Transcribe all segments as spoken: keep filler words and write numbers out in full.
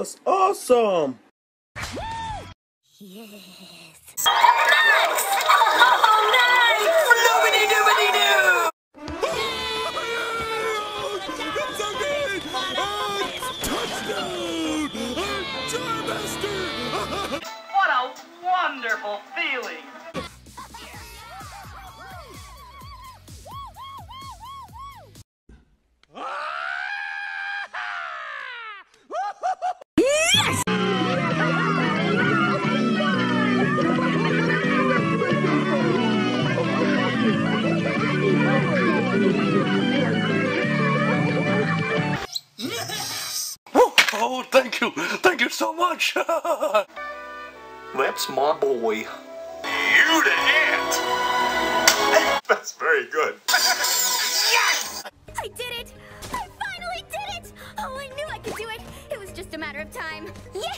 was awesome! Yes. Nice! Oh, nice! Floobity-doobity-doo! It's so good! Oh, touchdown! Charmaster! What a wonderful feeling! Yes! Yes! Oh, oh, thank you! Thank you so much! That's my boy. You the ant! That's very good. Yes! I did it! I finally did it! Oh, I knew I could do it! It was just a matter of time. Yeah!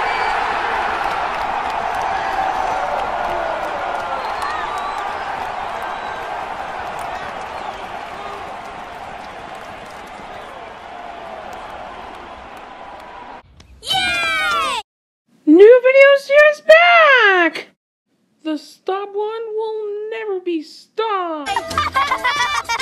New video series back! The stop one will never be stopped!